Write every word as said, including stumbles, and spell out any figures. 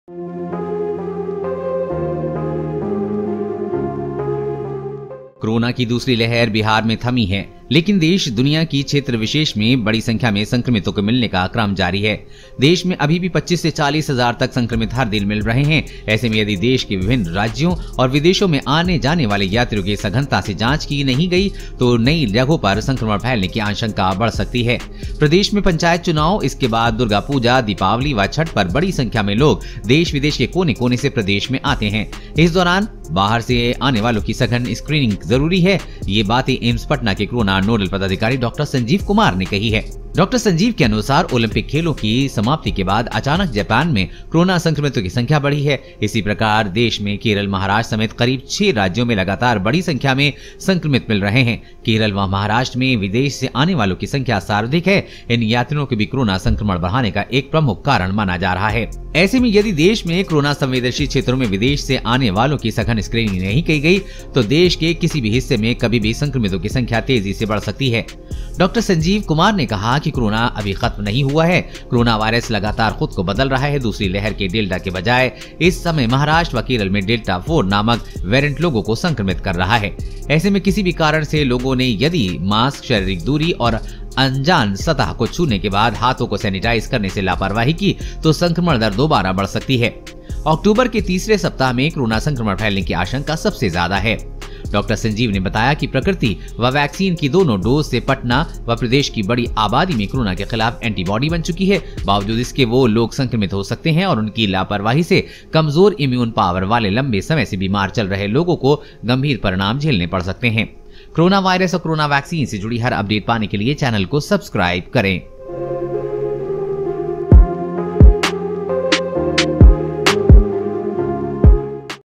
Corona की दूसरी लहर बिहार में थमी है, लेकिन देश दुनिया की क्षेत्र विशेष में बड़ी संख्या में संक्रमितों को मिलने का क्रम जारी है। देश में अभी भी पच्चीस से चालीस हजार तक संक्रमित हर दिन मिल रहे हैं। ऐसे में यदि देश के विभिन्न राज्यों और विदेशों में आने जाने वाले यात्रियों की सघनता से जांच की नहीं गई तो नई जगहों पर संक्रमण फैलने की आशंका बढ़ सकती है। प्रदेश में पंचायत चुनाव, इसके बाद दुर्गा पूजा, दीपावली व छठ पर बड़ी संख्या में लोग देश विदेश के कोने कोने से प्रदेश में आते हैं। इस दौरान बाहर से आने वालों की सघन स्क्रीनिंग जरूरी है। ये बातें एम्स पटना के कोरोना नोडल पदाधिकारी डॉक्टर संजीव कुमार ने कही है। डॉक्टर संजीव के अनुसार ओलंपिक खेलों की समाप्ति के बाद अचानक जापान में कोरोना संक्रमितों की संख्या बढ़ी है। इसी प्रकार देश में केरल, महाराष्ट्र समेत करीब छह राज्यों में लगातार बड़ी संख्या में संक्रमित मिल रहे हैं। केरल व महाराष्ट्र में विदेश से आने वालों की संख्या सर्वाधिक है। इन यात्रियों को भी कोरोना संक्रमण बढ़ाने का एक प्रमुख कारण माना जा रहा है। ऐसे में यदि देश में कोरोना संवेदनशील क्षेत्रों में विदेश से आने वालों की सघन स्क्रीनिंग नहीं की गई तो देश के किसी भी हिस्से में कभी भी संक्रमितों की संख्या तेजी से बढ़ सकती है। डॉक्टर संजीव कुमार ने कहा कि कोरोना अभी खत्म नहीं हुआ है। कोरोना वायरस लगातार खुद को बदल रहा है। दूसरी लहर के डेल्टा के बजाय इस समय महाराष्ट्र व केरल में डेल्टा फोर नामक वेरिएंट लोगों को संक्रमित कर रहा है। ऐसे में किसी भी कारण से लोगों ने यदि मास्क, शारीरिक दूरी और अनजान सतह को छूने के बाद हाथों को सैनिटाइज करने से लापरवाही की तो संक्रमण दर दोबारा बढ़ सकती है। अक्टूबर के तीसरे सप्ताह में कोरोना संक्रमण फैलने की आशंका सबसे ज्यादा है। डॉक्टर संजीव ने बताया कि प्रकृति व वैक्सीन की दोनों डोज से पटना व प्रदेश की बड़ी आबादी में कोरोना के खिलाफ एंटीबॉडी बन चुकी है। बावजूद इसके वो लोग संक्रमित हो सकते हैं और उनकी लापरवाही से कमजोर इम्यून पावर वाले लंबे समय से बीमार चल रहे लोगों को गंभीर परिणाम झेलने पड़ सकते हैं। कोरोना वायरस और कोरोना वैक्सीन से जुड़ी हर अपडेट पाने के लिए चैनल को सब्सक्राइब करें।